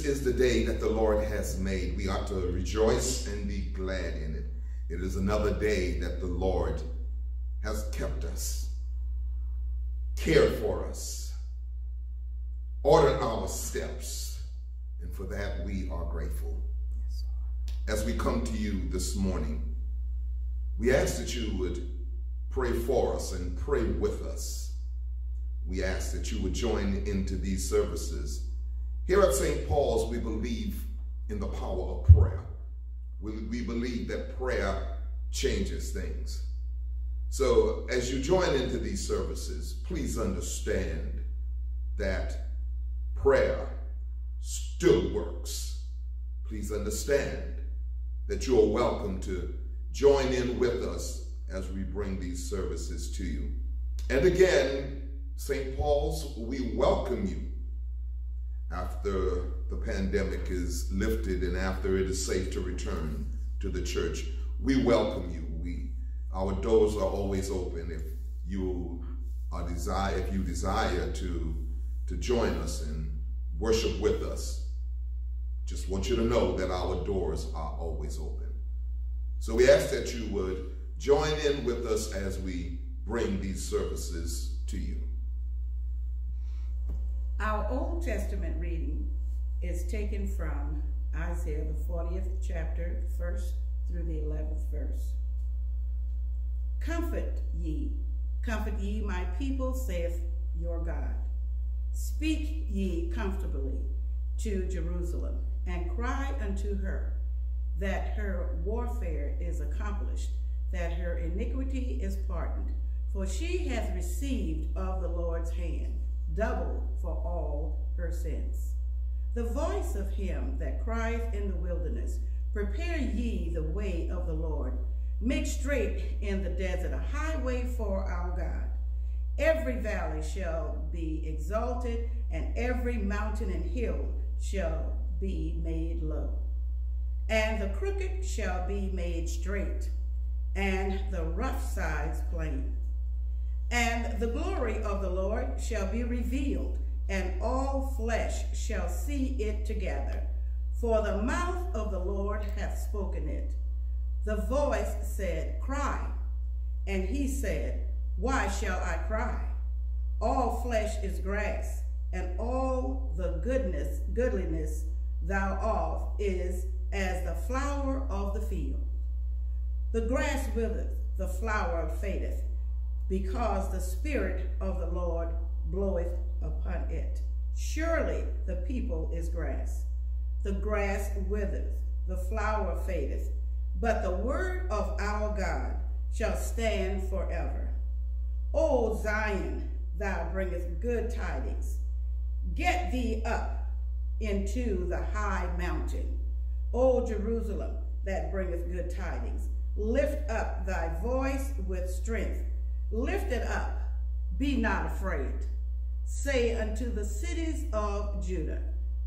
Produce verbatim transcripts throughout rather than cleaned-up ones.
is the day that the Lord has made. We ought to rejoice and be glad in it. It is another day that the Lord has kept us, cared for us, ordered our steps, and for that we are grateful. As we come to you this morning, we ask that you would pray for us and pray with us. We ask that you would join into these services. Here at Saint Paul's, we believe in the power of prayer. We, we believe that prayer changes things. So as you join into these services, please understand that prayer still works. Please understand that you are welcome to join in with us as we bring these services to you. And again, Saint Paul's, we welcome you. After the pandemic is lifted and after it is safe to return to the church, we welcome you. We, our doors are always open. If you are desire, if you desire to, to join us and worship with us, just want you to know that our doors are always open. So we ask that you would join in with us as we bring these services to you. Our Old Testament reading is taken from Isaiah, the fortieth chapter, first through the eleventh verse. Comfort ye, comfort ye my people, saith your God. Speak ye comfortably to Jerusalem, and cry unto her that her warfare is accomplished, that her iniquity is pardoned. For she hath received of the Lord's hand double for all her sins. The voice of him that crieth in the wilderness, prepare ye the way of the Lord, make straight in the desert a highway for our God. Every valley shall be exalted, and every mountain and hill shall be made low. And the crooked shall be made straight, and the rough sides plain. And the glory of the Lord shall be revealed, and all flesh shall see it together. For the mouth of the Lord hath spoken it. The voice said, Cry. And he said, Why shall I cry? All flesh is grass, and all the goodness, goodliness thereof is as the flower of the field. The grass withereth, the flower fadeth, because the Spirit of the Lord bloweth upon it. Surely the people is grass. The grass withereth, the flower fadeth, but the word of our God shall stand forever. O Zion, thou bringest good tidings. Get thee up into the high mountain. O Jerusalem, that bringeth good tidings. Lift up thy voice with strength. Lift it up, be not afraid. Say unto the cities of Judah,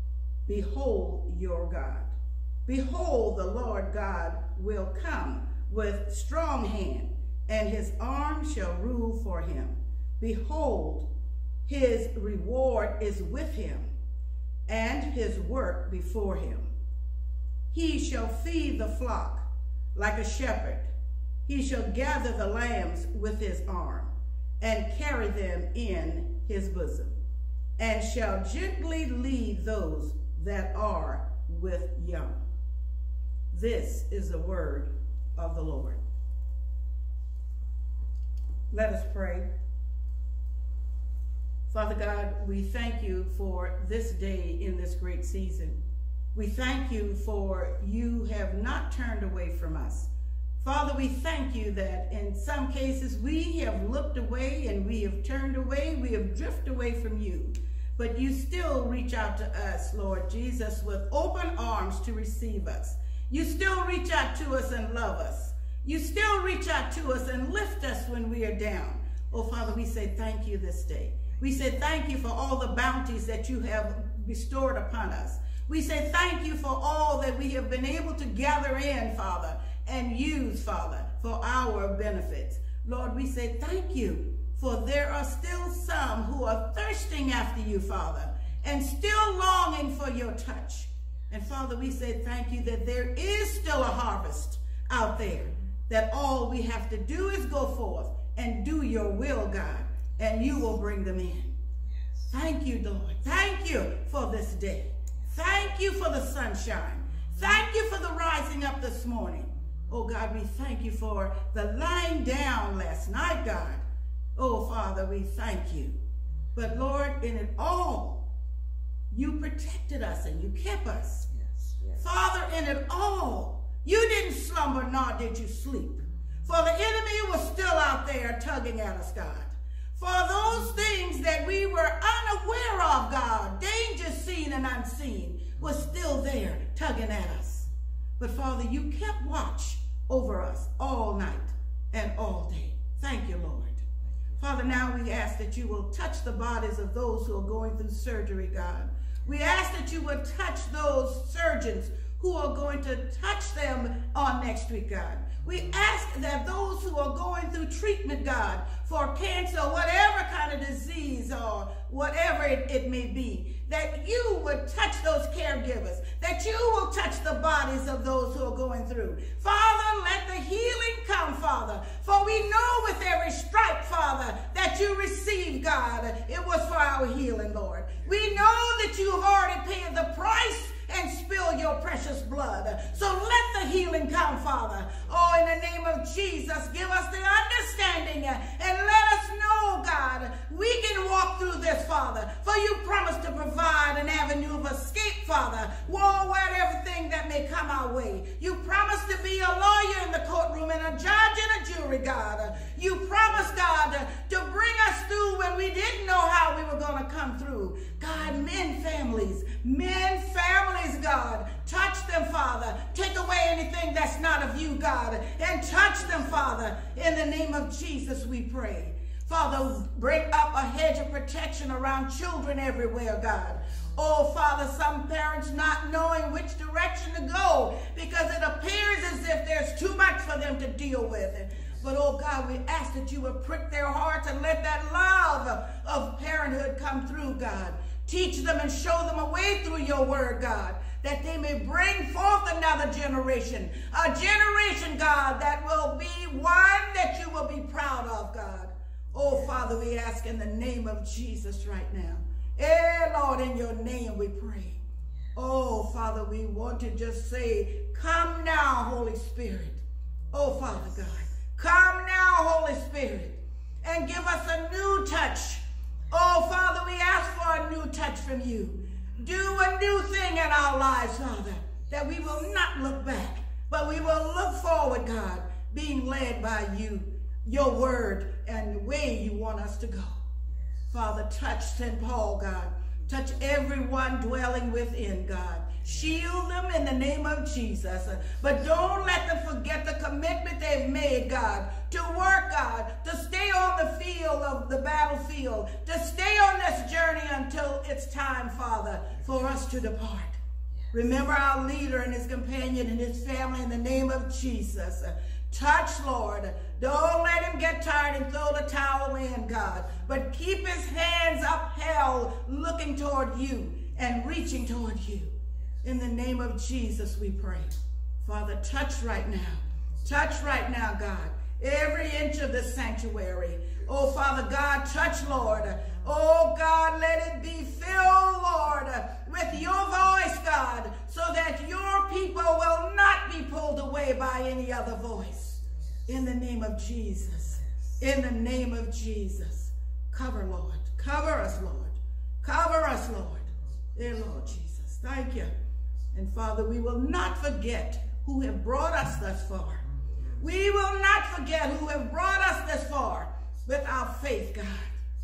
Behold your God. Behold, the Lord God will come with strong hand, and his arm shall rule for him. Behold, his reward is with him, and his work before him. He shall feed the flock like a shepherd. He shall gather the lambs with his arm, and carry them in his bosom, and shall gently lead those that are with young. This is the word of the Lord. Let us pray. Father God, we thank you for this day in this great season. We thank you for you have not turned away from us. Father, we thank you that in some cases we have looked away and we have turned away, we have drifted away from you. But you still reach out to us, Lord Jesus, with open arms to receive us. You still reach out to us and love us. You still reach out to us and lift us when we are down. Oh, Father, we say thank you this day. We say thank you for all the bounties that you have bestowed upon us. We say thank you for all that we have been able to gather in, Father, and use, Father, for our benefits. Lord, we say thank you, for there are still some who are thirsting after you, Father, and still longing for your touch. And Father, we say thank you that there is still a harvest out there, that all we have to do is go forth and do your will, God, and you will bring them in. Yes. Thank you, Lord. Thank you for this day. Thank you for the sunshine. Thank you for the rising up this morning. Oh, God, we thank you for the lying down last night, God. Oh, Father, we thank you. But, Lord, in it all, you protected us and you kept us. Yes, yes. Father, in it all, you didn't slumber nor did you sleep. For the enemy was still out there tugging at us, God. For those things that we were unaware of, God, danger seen and unseen, was still there tugging at us. But Father, you kept watch over us all night and all day. Thank you, Lord. Father, now we ask that you will touch the bodies of those who are going through surgery, God. We ask that you would touch those surgeons who are going to touch them on next week, God. We ask that those who are going through treatment, God, for cancer, whatever kind of disease or whatever it, it may be, that you would touch those caregivers, that you will touch the bodies of those who are going through. Father, let the healing come, Father, for we know with every stripe, Father, that you received, God, it was for our healing, Lord. We know that you have already paid the price and spill your precious blood. So let the healing come, Father. Oh, in the name of Jesus, give us the understanding and let us know, God, we can walk through this, Father, for you promised to provide an avenue of escape, Father. Whoa, where everything that may come our way. You promised to be a lawyer in the courtroom and a judge and a jury, God. You promised, God, to bring us through when we didn't know how we were going to come through. God, men families, men families, God, touch them, Father. Take away anything that's not of you, God, and touch them, Father. In the name of Jesus, we pray. Father, bring up a hedge of protection around children everywhere, God. Oh, Father, some parents not knowing which direction to go because it appears as if there's too much for them to deal with. But, oh, God, we ask that you would prick their hearts and let that love of parenthood come through, God. Teach them and show them a way through your word, God, that they may bring forth another generation, a generation, God, that will be one that you will be proud of, God. Oh, Father, we ask in the name of Jesus right now. Eh, Lord, in your name we pray. Oh, Father, we want to just say, come now, Holy Spirit. Oh, Father God, come now, Holy Spirit, and give us a new touch. Oh, Father, we ask for a new touch from you. Do a new thing in our lives, Father, that we will not look back, but we will look forward, God, being led by you, your word, and the way you want us to go. Father, touch Saint Paul, God. Touch everyone dwelling within, God. Shield them in the name of Jesus. But don't let them forget the commitment they've made, God, to work, God, to stay on the field of the battlefield, to stay on this journey until it's time, Father, for us to depart. Remember our leader and his companion and his family in the name of Jesus. Touch, Lord. Don't let him get tired and throw the towel in, God, but keep his hands upheld, looking toward you and reaching toward you. In the name of Jesus, we pray. Father, touch right now. Touch right now, God, every inch of the sanctuary. Oh, Father God, touch, Lord. Oh, God, let it be filled, Lord, with your voice, God, so that your people will not be pulled away by any other voice. In the name of Jesus. In the name of Jesus. Cover, Lord. Cover us, Lord. Cover us, Lord. Dear Lord Jesus, thank you. And Father, we will not forget who have brought us thus far. We will not forget who have brought us this far with our faith, God.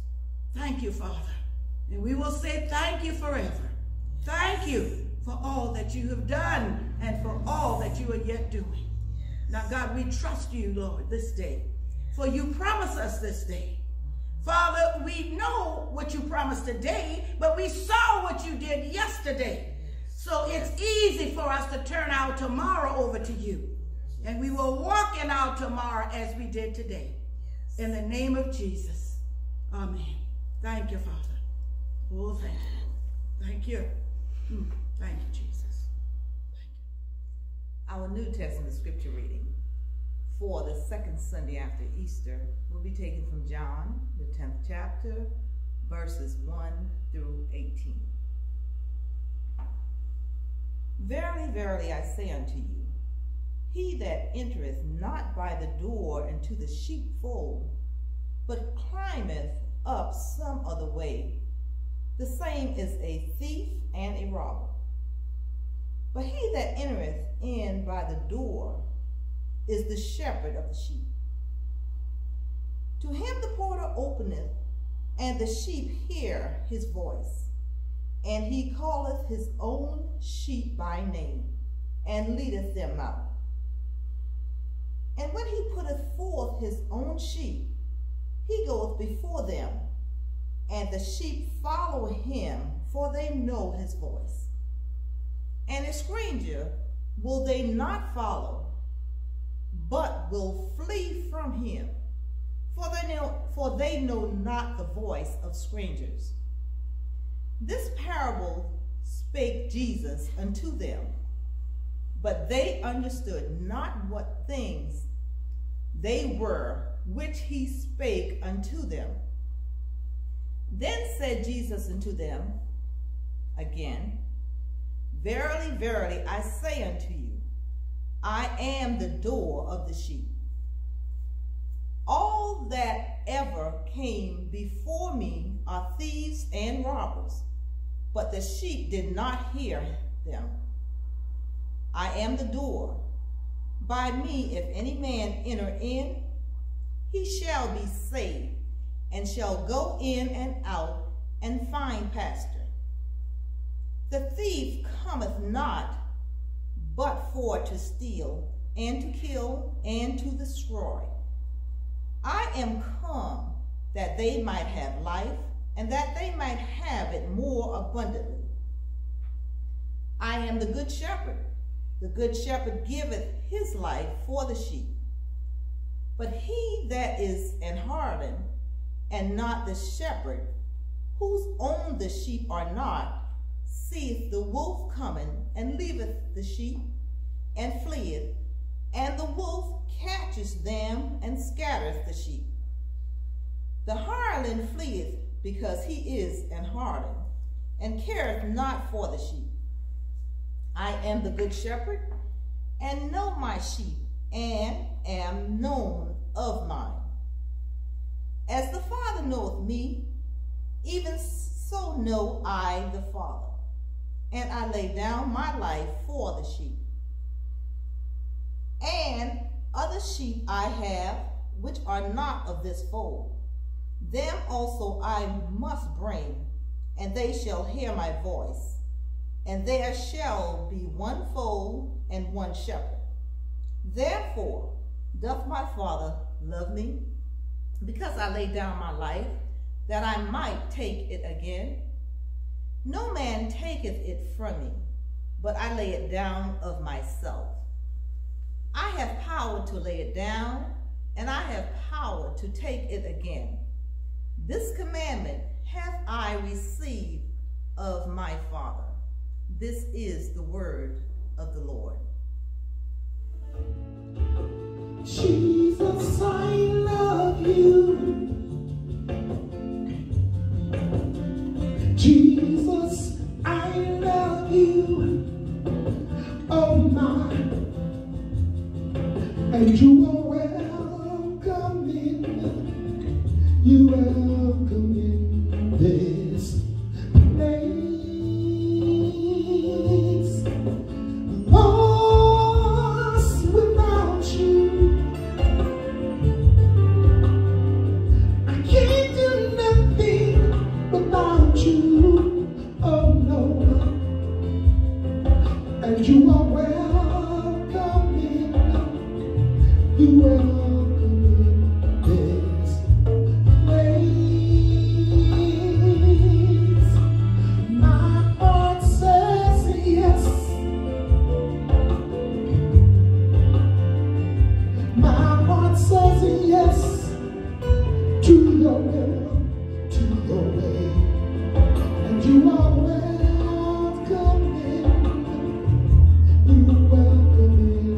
Thank you, Father. And we will say thank you forever. Thank you for all that you have done and for all that you are yet doing. Now, God, we trust you, Lord, this day, for you promised us this day. Father, we know what you promised today, but we saw what you did yesterday. So it's easy for us to turn our tomorrow over to you. And we will walk in our tomorrow as we did today. In the name of Jesus. Amen. Thank you, Father. Oh, thank you. Thank you. Mm, thank you, Jesus. Our New Testament scripture reading for the second Sunday after Easter will be taken from John, the tenth chapter, verses one through eighteen. Verily, verily, I say unto you, he that entereth not by the door into the sheepfold, but climbeth up some other way, the same is a thief and a robber. But he that entereth in by the door is the shepherd of the sheep. To him the porter openeth, and the sheep hear his voice. And he calleth his own sheep by name, and leadeth them out. And when he putteth forth his own sheep, he goeth before them, and the sheep follow him, for they know his voice. And a stranger will they not follow, but will flee from him, for they know, for they know not the voice of strangers. This parable spake Jesus unto them, but they understood not what things they were which he spake unto them. Then said Jesus unto them again, Verily, verily, I say unto you, I am the door of the sheep. All that ever came before me are thieves and robbers, but the sheep did not hear them. I am the door. By me, if any man enter in, he shall be saved, and shall go in and out, and find pasture. The thief cometh not, but for to steal, and to kill, and to destroy. I am come that they might have life, and that they might have it more abundantly. I am the good shepherd. The good shepherd giveth his life for the sheep. But he that is an harlot, and not the shepherd, whose own the sheep are not, seeth the wolf coming, and leaveth the sheep, and fleeth, and the wolf catches them, and scattereth the sheep. The hireling fleeth, because he is an harlot, and careth not for the sheep. I am the good shepherd, and know my sheep, and am known of mine. As the Father knoweth me, even so know I the Father, and I lay down my life for the sheep. And other sheep I have, which are not of this fold. Them also I must bring, and they shall hear my voice. And there shall be one fold and one shepherd. Therefore doth my Father love me, because I lay down my life, that I might take it again. No man taketh it from me, but I lay it down of myself. I have power to lay it down, and I have power to take it again. This commandment have I received of my Father. This is the word of the Lord. Jesus, I love you. Jesus, I love you. Oh my, and you are welcome in, you welcome in this place. Lost without you, I can't do nothing without you. Oh no, and you are welcome in, you welcome in this place. My heart says yes, my heart says yes to your will, to your way, and you are welcome in, you welcome in.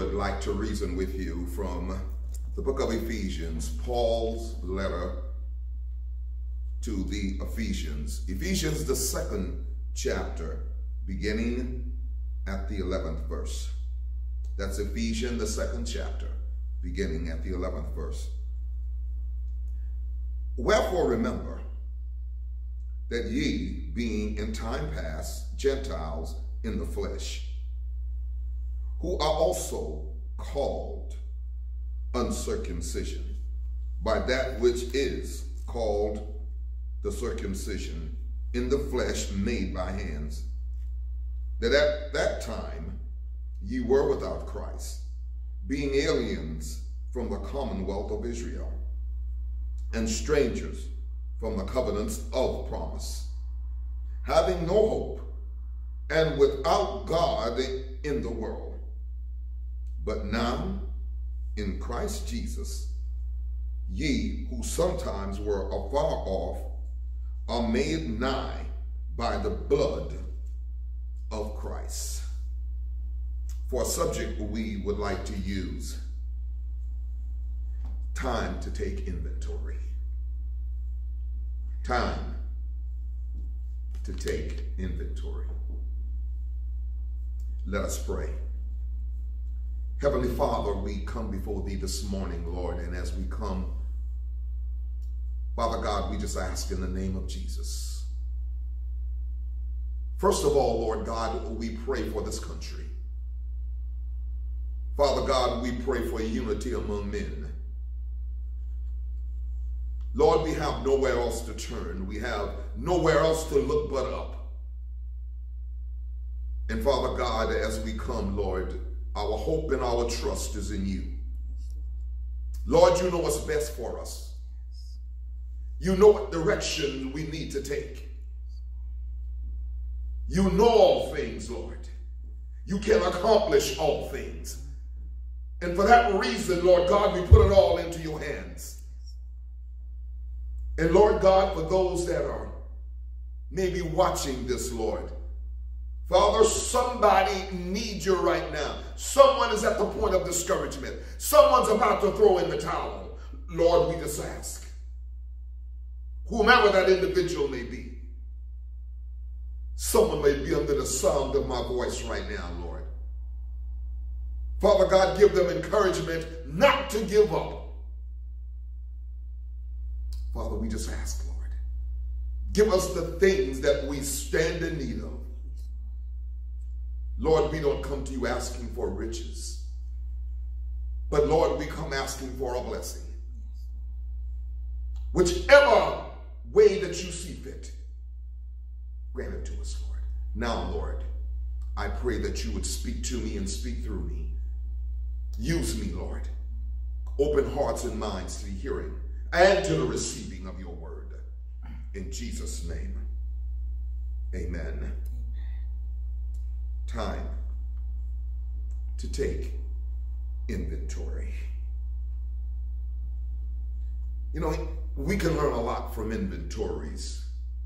would like to reason with you from the book of Ephesians, Paul's letter to the Ephesians. Ephesians, the second chapter, beginning at the eleventh verse. That's Ephesians, the second chapter, beginning at the eleventh verse. Wherefore remember that ye, being in time past Gentiles in the flesh, who are also called uncircumcision by that which is called the circumcision in the flesh made by hands, that at that time ye were without Christ, being aliens from the commonwealth of Israel, and strangers from the covenants of promise, having no hope, and without God in the world. But now, in Christ Jesus, ye who sometimes were afar off are made nigh by the blood of Christ. For a subject we would like to use, time to take inventory. Time to take inventory. Let us pray. Heavenly Father, we come before thee this morning, Lord, and as we come, Father God, we just ask in the name of Jesus. First of all, Lord God, we pray for this country. Father God, we pray for unity among men. Lord, we have nowhere else to turn. We have nowhere else to look but up. And Father God, as we come, Lord, our hope and our trust is in you. Lord, you know what's best for us. You know what direction we need to take. You know all things, Lord. You can accomplish all things. And for that reason, Lord God, we put it all into your hands. And Lord God, for those that are maybe watching this, Lord, Father, somebody needs you right now. Someone is at the point of discouragement. Someone's about to throw in the towel. Lord, we just ask, whomever that individual may be, someone may be under the sound of my voice right now, Lord. Father God, give them encouragement not to give up. Father, we just ask, Lord, give us the things that we stand in need of. Lord, we don't come to you asking for riches, but Lord, we come asking for a blessing. Whichever way that you see fit, grant it to us, Lord. Now, Lord, I pray that you would speak to me and speak through me. Use me, Lord. Open hearts and minds to the hearing and to the receiving of your word. In Jesus' name, amen. Time to take inventory. You know, we can learn a lot from inventories.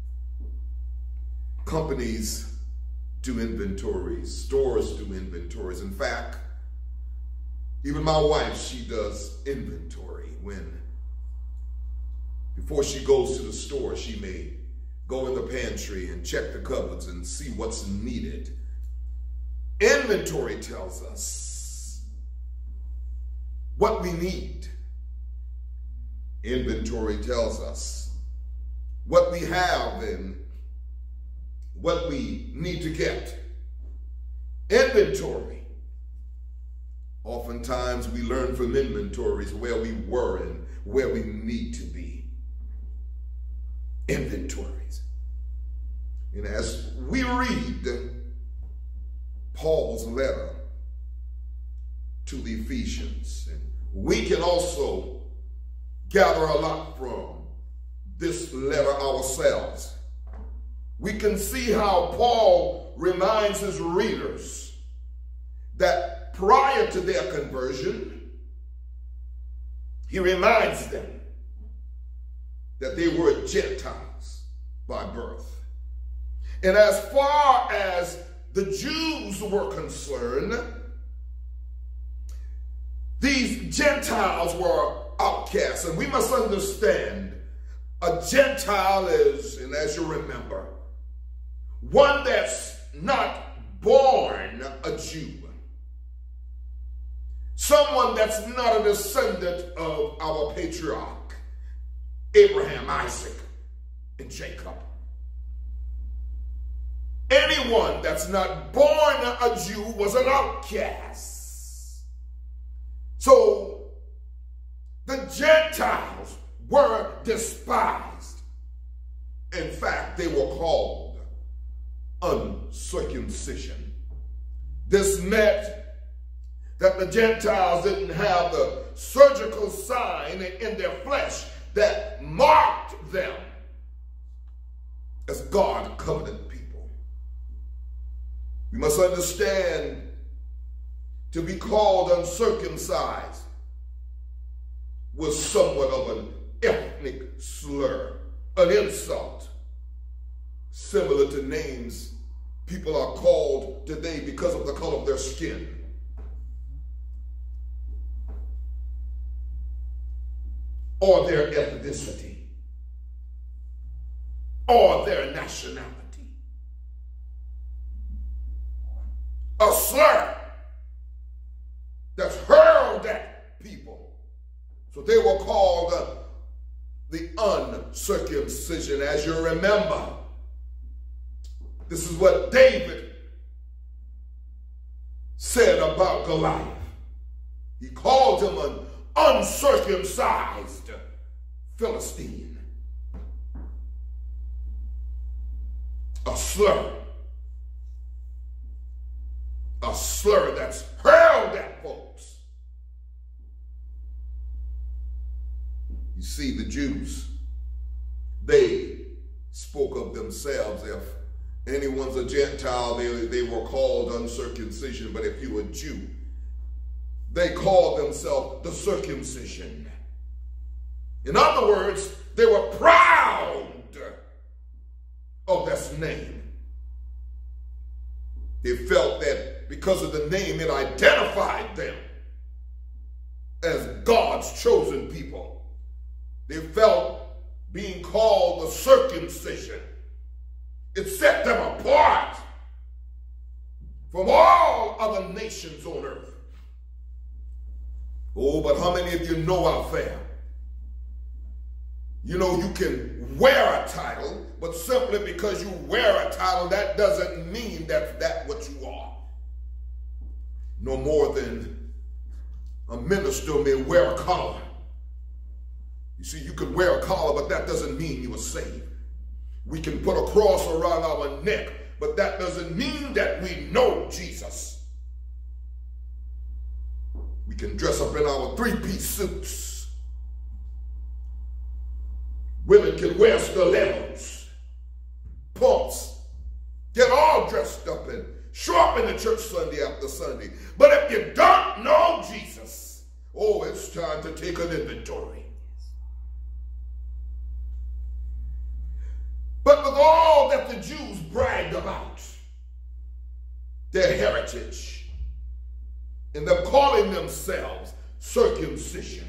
Companies do inventories, stores do inventories. In fact, even my wife, she does inventory. When, before she goes to the store, she may go in the pantry and check the cupboards and see what's needed. Inventory tells us what we need. Inventory tells us what we have and what we need to get. Inventory. Oftentimes we learn from inventories where we were and where we need to be. Inventories. And as we read Paul's letter to the Ephesians, and we can also gather a lot from this letter ourselves. We can see how Paul reminds his readers that prior to their conversion, he reminds them that they were Gentiles by birth. And as far as the Jews were concerned, these Gentiles were outcasts. And we must understand a Gentile is, and as you remember, one that's not born a Jew. Someone that's not a descendant of our patriarch, Abraham, Isaac, and Jacob. Anyone that's not born a Jew was an outcast. So the Gentiles were despised. In fact, they were called uncircumcision. This meant that the Gentiles didn't have the surgical sign in their flesh that marked them as God covenant people. We must understand, to be called uncircumcised was somewhat of an ethnic slur, an insult, similar to names people are called today because of the color of their skin. Or their ethnicity, or their nationality. A slur that's hurled at people. So they were called uh, the uncircumcision. As you remember, this is what David said about Goliath. He called him an uncircumcised Philistine. A slur. A slur that's hurled at folks. You see, the Jews, they spoke of themselves. If anyone's a Gentile, they, they were called uncircumcision. But if you were a Jew, they called themselves the circumcision. In other words, they were proud of this name. They felt that because of the name, it identified them as God's chosen people. They felt being called the circumcision, it set them apart from all other nations on earth. Oh, but how many of you know out there? You know, you can wear a title, but simply because you wear a title, that doesn't mean that that's what you are. No more than a minister may wear a collar. You see, you can wear a collar, but that doesn't mean you are saved. We can put a cross around our neck, but that doesn't mean that we know Jesus. We can dress up in our three-piece suits. Women can wear stilettos, pumps, get all dressed up and show up in the church Sunday after Sunday. But if you don't know Jesus, oh, it's time to take an inventory. But with all that the Jews bragged about, their heritage, and them calling themselves circumcision,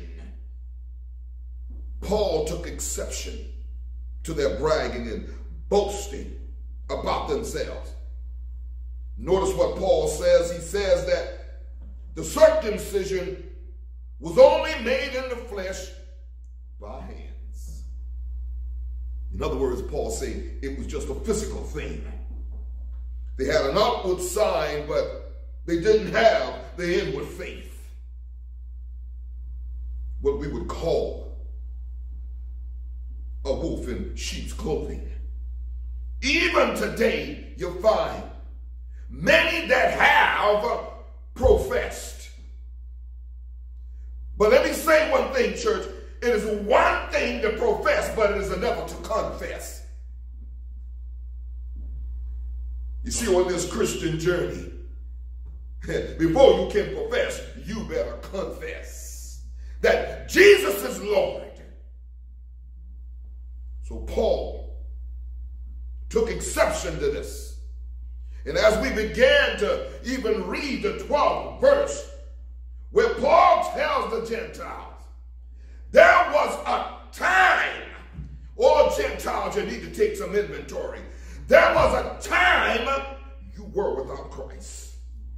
Paul took exception to their bragging and boasting about themselves. Notice what Paul says. He says that the circumcision was only made in the flesh by hands. In other words, Paul saying it was just a physical thing. They had an outward sign, but they didn't have the inward faith. What we would call a wolf in sheep's clothing. Even today, you'll find many that have professed. But let me say one thing, church. It is one thing to profess, but it is another to confess. You see, on this Christian journey, before you can profess, you better confess that Jesus is Lord. So Paul took exception to this. And as we began to even read the twelfth verse, where Paul tells the Gentiles, there was a time, all Gentiles, you need to take some inventory. There was a time you were without Christ.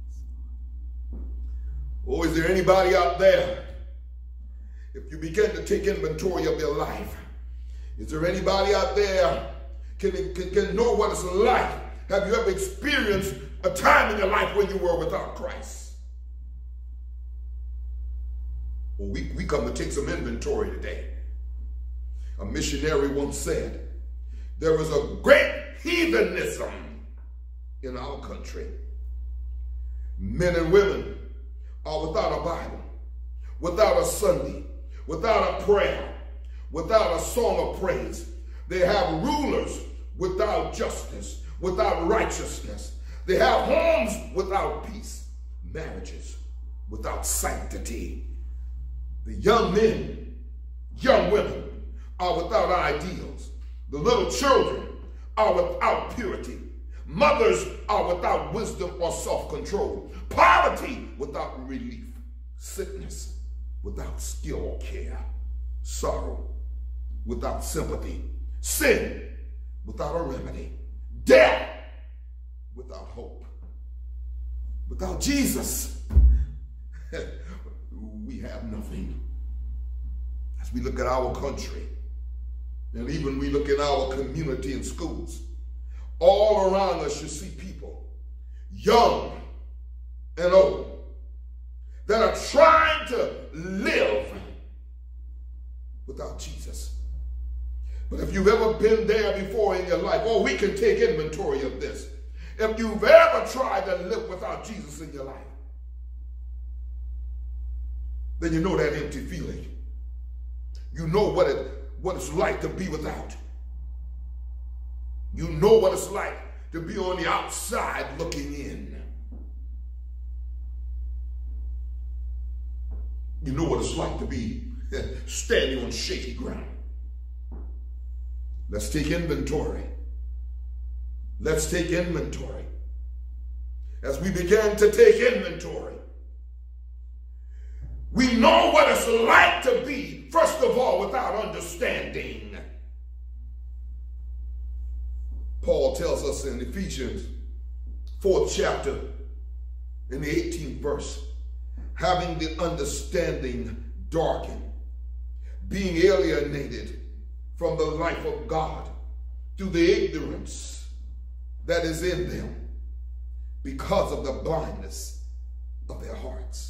Oh, is there anybody out there? If you begin to take inventory of your life, is there anybody out there can, can, can know what it's like? Have you ever experienced a time in your life when you were without Christ? Well, we, we come to take some inventory today. A missionary once said, there is a great heathenism in our country. Men and women are without a Bible, without a Sunday, without a prayer, without a song of praise. They have rulers without justice, without righteousness. They have homes without peace, marriages without sanctity. The young men, young women are without ideals. The little children are without purity. Mothers are without wisdom or self-control. Poverty without relief. Sickness without skill or care. Sorrow without sympathy. Sin without a remedy. Death without hope. Without Jesus, we have nothing. As we look at our country, and even we look at our community and schools, all around us you see people, young and old, that are trying to live without Jesus. But if you've ever been there before in your life, oh, we can take inventory of this. If you've ever tried to live without Jesus in your life, then you know that empty feeling. You know what it what it's like to be without. You know what it's like to be on the outside looking in. You know what it's like to be standing on shaky ground. Let's take inventory. Let's take inventory. As we begin to take inventory, we know what it's like to be, first of all, without understanding. Paul tells us in Ephesians fourth chapter, in the eighteenth verse, having the understanding darkened, being alienated from the life of God through the ignorance that is in them because of the blindness of their hearts.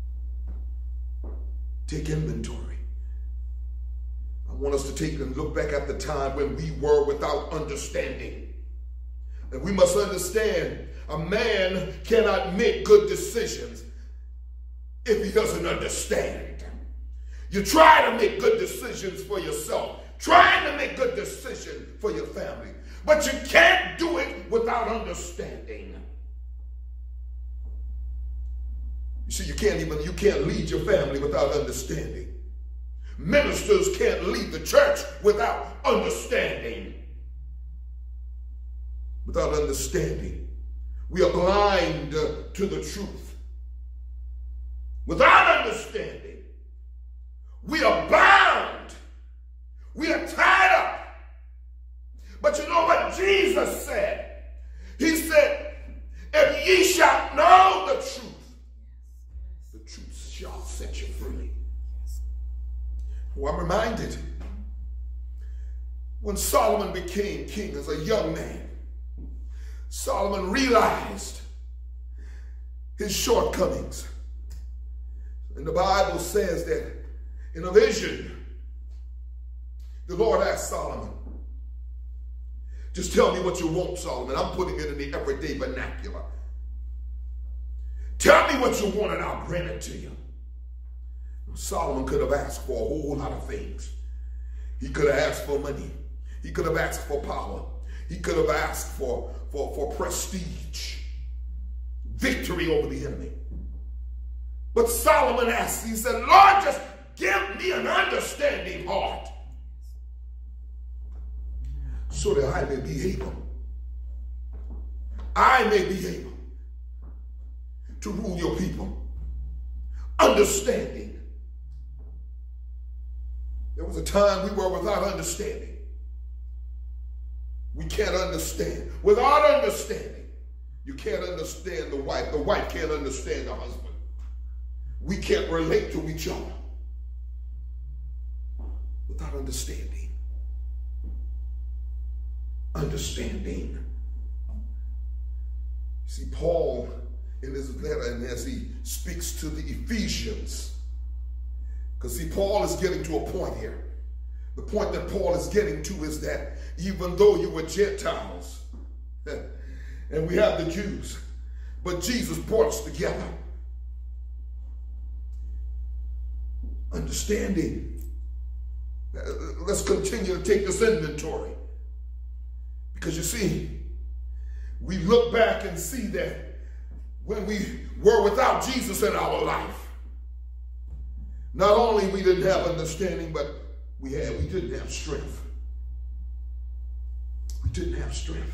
Take inventory. I want us to take and look back at the time when we were without understanding. And we must understand a man cannot make good decisions if he doesn't understand. You try to make good decisions for yourself, trying to make good decisions for your family, but you can't do it without understanding. You see, you can't even, you can't lead your family without understanding. Ministers can't lead the church without understanding. Without understanding, we are blind to the truth. Without understanding, we are bound. We are tied up. But you know what Jesus said? He said, if ye shall know the truth, the truth shall set you free. Well, I'm reminded when Solomon became king as a young man, Solomon realized his shortcomings. And the Bible says that in a vision, the Lord asked Solomon, just tell me what you want, Solomon. I'm putting it in the everyday vernacular. Tell me what you want and I'll grant it to you. Solomon could have asked for a whole lot of things. He could have asked for money. He could have asked for power. He could have asked for, for, for prestige, victory over the enemy. But Solomon asked, he said, Lord, just give me an understanding heart so that I may be able, I may be able to rule your people. understanding. There was a time we were without understanding. We can't understand. Without understanding, you can't understand the wife. The wife can't understand the husband. We can't relate to each other without understanding. Understanding. See, Paul, in his letter, and as he speaks to the Ephesians, because see, Paul is getting to a point here. The point that Paul is getting to is that even though you were Gentiles, and we have the Jews, but Jesus brought us together. Understanding. Let's continue to take this inventory. Because you see, we look back and see that when we were without Jesus in our life, not only we didn't have understanding, but we had we didn't have strength. We didn't have strength.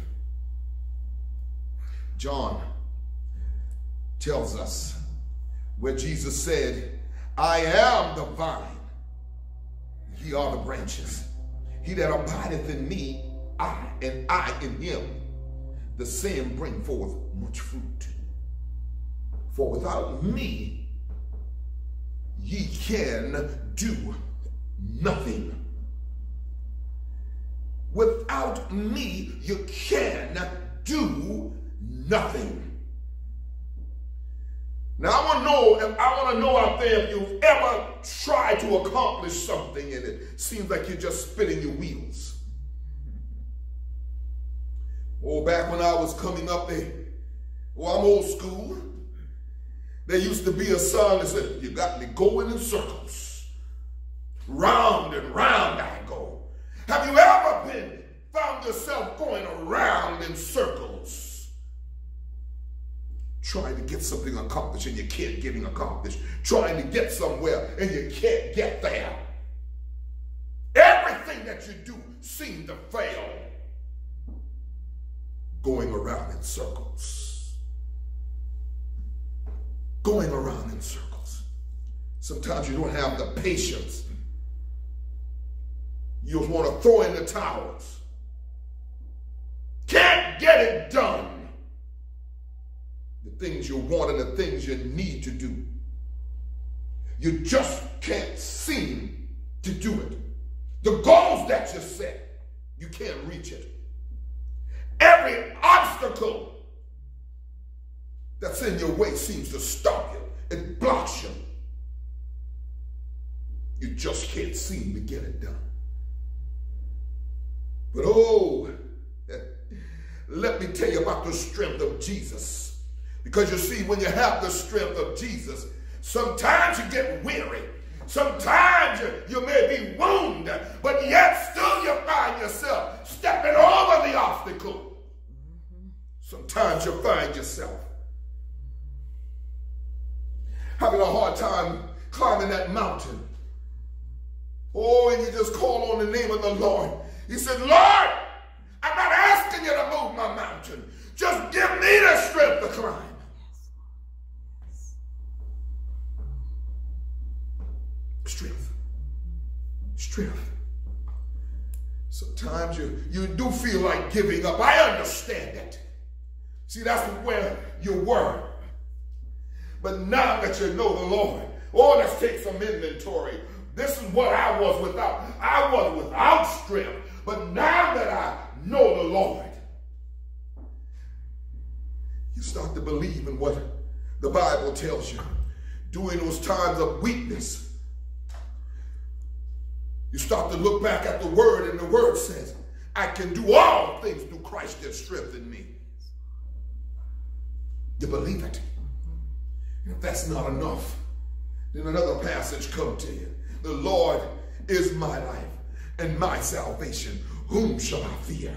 John tells us where Jesus said, I am the vine, ye are the branches. He that abideth in me, I, and I in him, the same bring forth much fruit. For without me, ye can do nothing. Without me, you can do nothing. Now I want to know, if I want to know out there if you've ever tried to accomplish something and it seems like you're just spinning your wheels. Oh, back when I was coming up there, well, I'm old school. There used to be a song that said, you got me going in circles. Round and round I go. Have you ever been, found yourself going around in circles? Trying to get something accomplished and you can't get it accomplished. Trying to get somewhere and you can't get there. Everything that you do seems to fail. Going around in circles. Going around in circles. Sometimes you don't have the patience. You just want to throw in the towels. Can't get it done. The things you want and the things you need to do. You just can't seem to do it. The goals that you set, you can't reach it. Every obstacle that's in your way seems to stop you. It blocks you. You just can't seem to get it done. But oh, let me tell you about the strength of Jesus. Because you see, when you have the strength of Jesus, sometimes you get weary. Sometimes you, you may be wounded, but yet still you find yourself stepping over the obstacle. Sometimes you find yourself having a hard time climbing that mountain. Oh, and you just call on the name of the Lord. He said, Lord, I'm not asking you to move my mountain. Just give me the strength to climb. Strength. Strength. Sometimes you, you do feel like giving up. I understand it. See, that's where you were. But now that you know the Lord, oh, let's take some inventory. This is what I was without. I was without strength. But now that I know the Lord, you start to believe in what the Bible tells you. During those times of weakness, you start to look back at the word, and the word says, I can do all things through Christ that strengthens me. You believe it. If that's not enough, then another passage comes to you. The Lord is my life and my salvation. Whom shall I fear?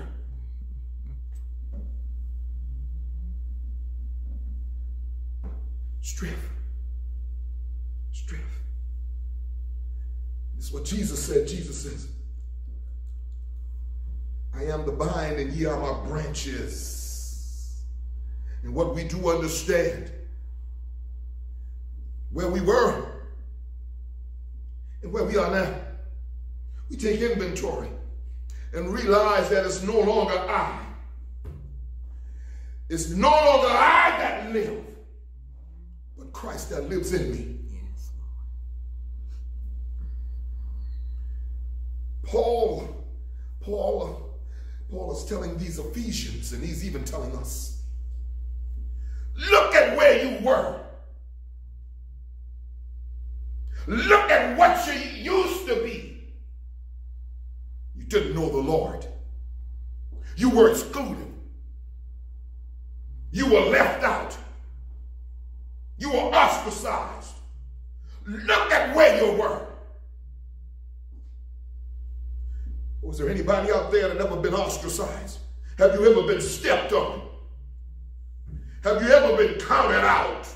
Strength. Strength. This is what Jesus said. Jesus says, I am the vine and ye are my branches. And what we do understand, where we were and where we are now, we take inventory and realize that it's no longer I. It's no longer I that live, but Christ that lives in me. Yes, Lord. Paul, Paul, Paul is telling these Ephesians, and he's even telling us, look at where you were. Look at what you used to be. You didn't know the Lord. You were excluded. You were left out. You were ostracized. Look at where you were. Was there anybody out there that ever been ostracized? Have you ever been stepped on? Have you ever been counted out?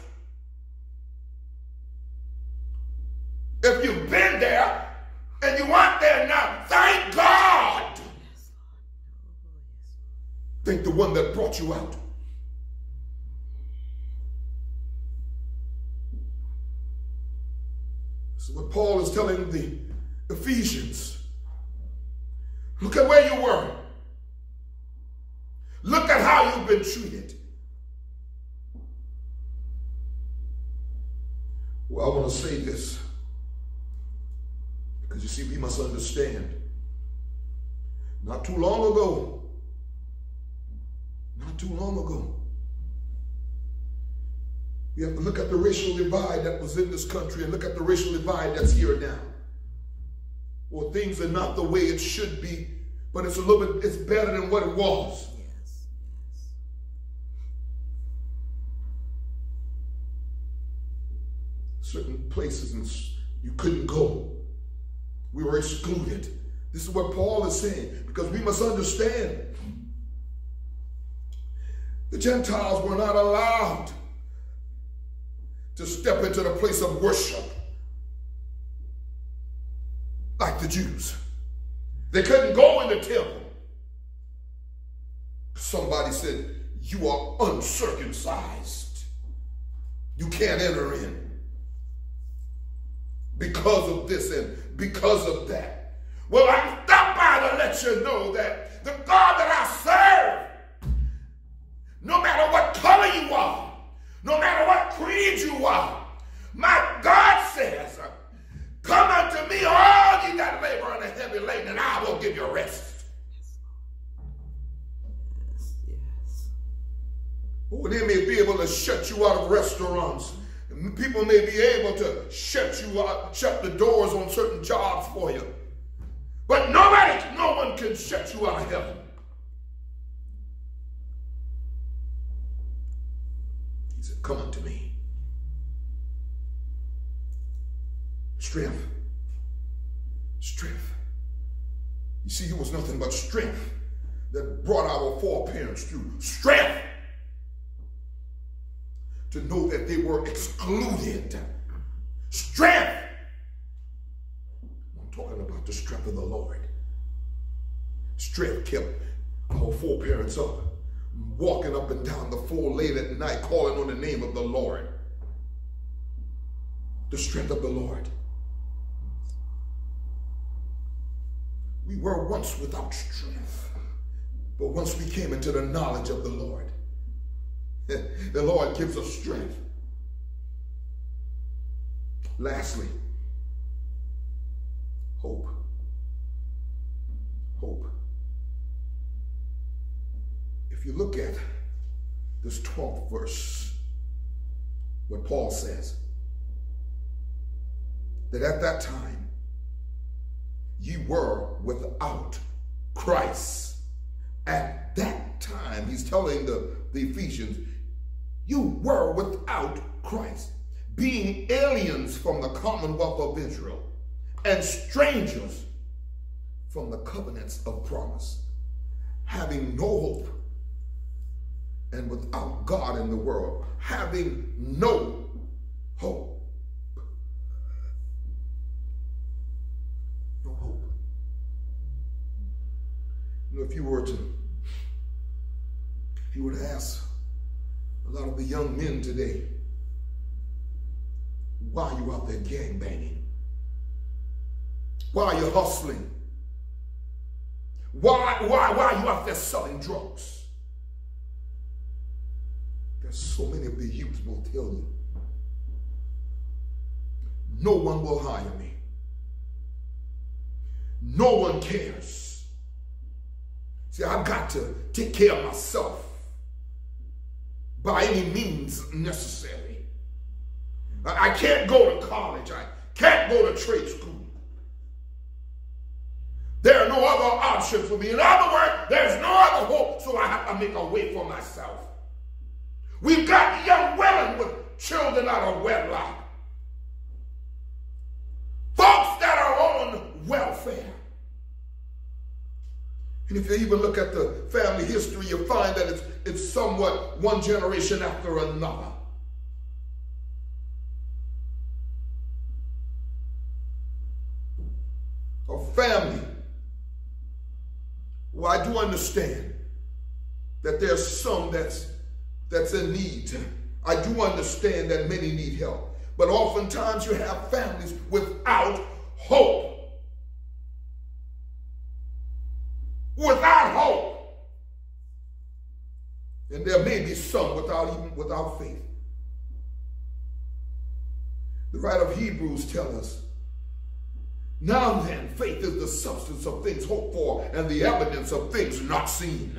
If you've been there and you aren't there now, thank God. Thank the one that brought you out. So what Paul is telling the Ephesians, look at where you were. Look at how you've been treated. Well, I want to say this, because you see, we must understand, not too long ago, not too long ago, we have to look at the racial divide that was in this country and look at the racial divide that's here now. Well, things are not the way it should be, but it's a little bit, it's better than what it was. Yes, yes. Certain places and you couldn't go. We were excluded. This is what Paul is saying, because we must understand the Gentiles were not allowed to step into the place of worship like the Jews. They couldn't go in the temple. Somebody said, you are uncircumcised. You can't enter in because of this and because of that. Well, I stopped by to let you know that the God that I serve, no matter what color you are, no matter what creed you are, my God says, come unto me, all ye that labor and are heavy laden, and I will give you rest. Yes, yes. Oh, they may be able to shut you out of restaurants. People may be able to shut you out, shut the doors on certain jobs for you. But nobody, no one can shut you out of heaven. He said, come unto me. Strength. Strength. You see, it was nothing but strength that brought our foreparents through. Strength to know that they were excluded. Strength. I'm talking about the strength of the Lord. Strength kept our foreparents up, walking up and down the floor late at night, calling on the name of the Lord. The strength of the Lord. We were once without strength, but once we came into the knowledge of the Lord, the Lord gives us strength. Lastly, hope. Hope. If you look at this twelfth verse, what Paul says, that at that time, ye were without Christ. At that time, he's telling the, the Ephesians, you were without Christ, being aliens from the commonwealth of Israel and strangers from the covenants of promise, having no hope and without God in the world, having no hope. No hope. You know, if you were to, if you were to ask a lot of the young men today, why are you out there gangbanging? Why are you hustling? Why, why, why are you out there selling drugs? There's so many of the youth will tell you, no one will hire me. No one cares. See, I've got to take care of myself by any means necessary. I can't go to college. I can't go to trade school. There are no other options for me. In other words, there's no other hope, so I have to make a way for myself. We've got young women with children out of wedlock. Folks that are on welfare. And if you even look at the family history, you'll find that it's, it's somewhat one generation after another. A family. Well, I do understand that there's some that's, that's in need. I do understand that many need help. But oftentimes you have families without hope. Without hope. And there may be some without even without faith. The writer of Hebrews tells us, now then, faith is the substance of things hoped for and the evidence of things not seen.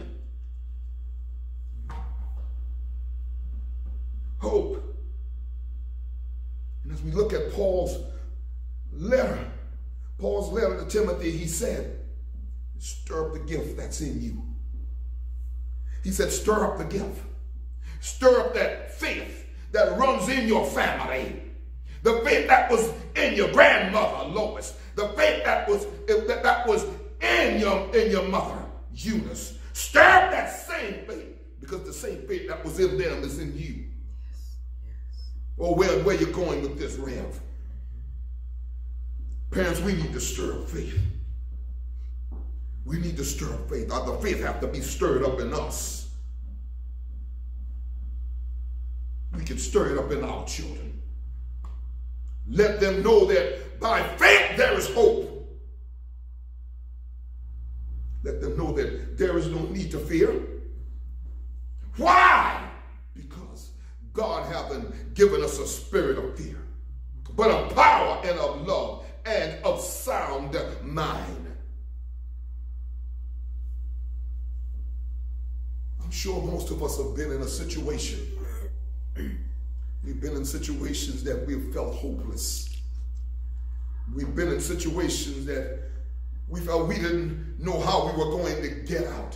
Hope. And as we look at Paul's letter, Paul's letter to Timothy, he said, stir up the gift that's in you. He said, stir up the gift. Stir up that faith that runs in your family. The faith that was in your grandmother, Lois. The faith that was, that, that was in your, in your mother, Eunice. Stir up that same faith, because the same faith that was in them is in you. Yes. Yes. Or where, where you're going with this, Rev. Parents, we need to stir up faith. We need to stir up faith. The faith has to be stirred up in us. We can stir it up in our children. Let them know that by faith there is hope. Let them know that there is no need to fear. Why? Because God hasn't given us a spirit of fear, but of power and of love and of sound mind. I'm sure most of us have been in a situation. We've been in situations that we've felt hopeless. We've been in situations that we felt we didn't know how we were going to get out.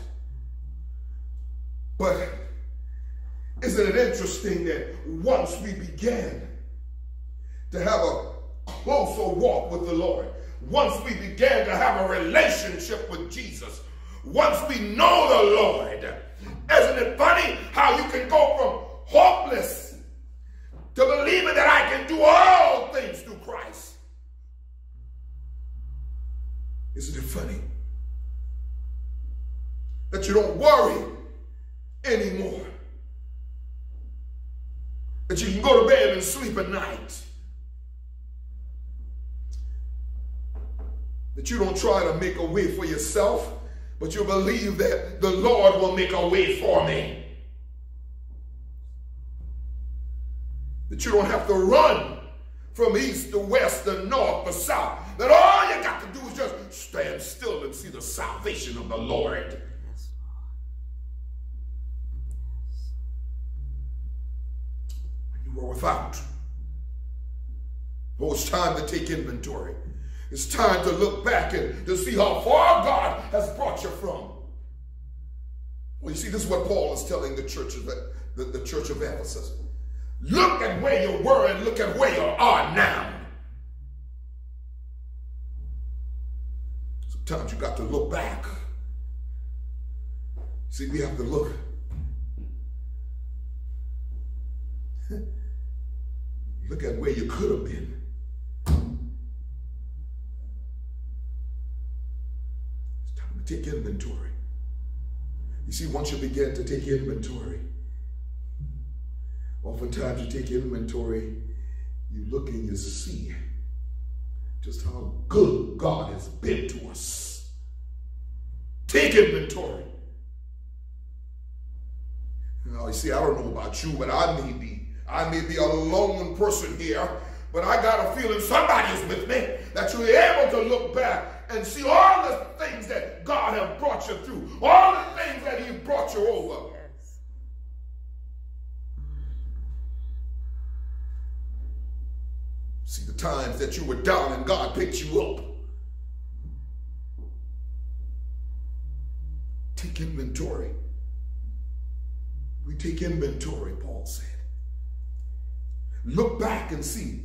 But isn't it interesting that once we began to have a closer walk with the Lord, once we began to have a relationship with Jesus, once we know the Lord, isn't it funny how you can go from hopeless to believing that I can do all things through Christ? Isn't it funny that you don't worry anymore? That you can go to bed and sleep at night? That you don't try to make a way for yourself, but you believe that the Lord will make a way for me? That you don't have to run from east to west to north to south. That all you got to do is just stand still and see the salvation of the Lord. Yes, Lord. When you are without, oh, it's time to take inventory. It's time to look back and to see how far God has brought you from. Well, you see, this is what Paul is telling the church of, the, the church of Ephesus. Look at where you were and look at where you are now. Sometimes you got to look back. See, we have to look. Look at where you could have been. It's time to take inventory. You see, once you begin to take inventory, oftentimes you take inventory, you look and you see just how good God has been to us. Take inventory. Now, you see, I don't know about you, but I may be, I may be a lone person here, but I got a feeling somebody is with me, that you're able to look back and see all the things that God has brought you through, all the things that he brought you over. Yes. See the times that you were down and God picked you up. Take inventory. We take inventory, Paul said. Look back and see.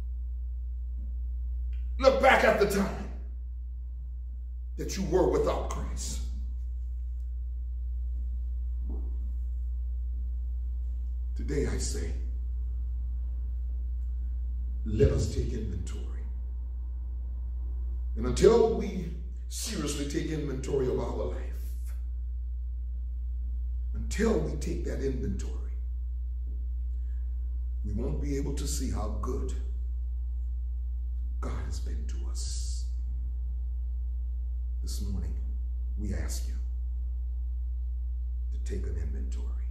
Look back at the time that you were without Christ. Today I say, let us take inventory. And until we seriously take inventory of our life, until we take that inventory, we won't be able to see how good God has been to us. This morning, we ask you to take an inventory.